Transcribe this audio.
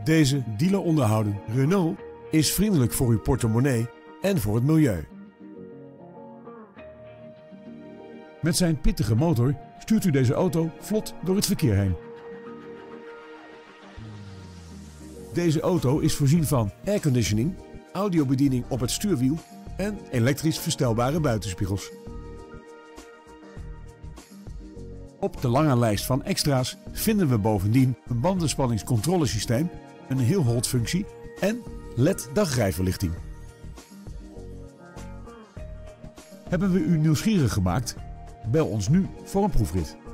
Deze dealer onderhouden Renault is vriendelijk voor uw portemonnee en voor het milieu. Met zijn pittige motor stuurt u deze auto vlot door het verkeer heen. Deze auto is voorzien van airconditioning, audiobediening op het stuurwiel en elektrisch verstelbare buitenspiegels. Op de lange lijst van extra's vinden we bovendien een bandenspanningscontrolesysteem, een heel-hold-functie en LED-dagrijverlichting. Hebben we u nieuwsgierig gemaakt? Bel ons nu voor een proefrit.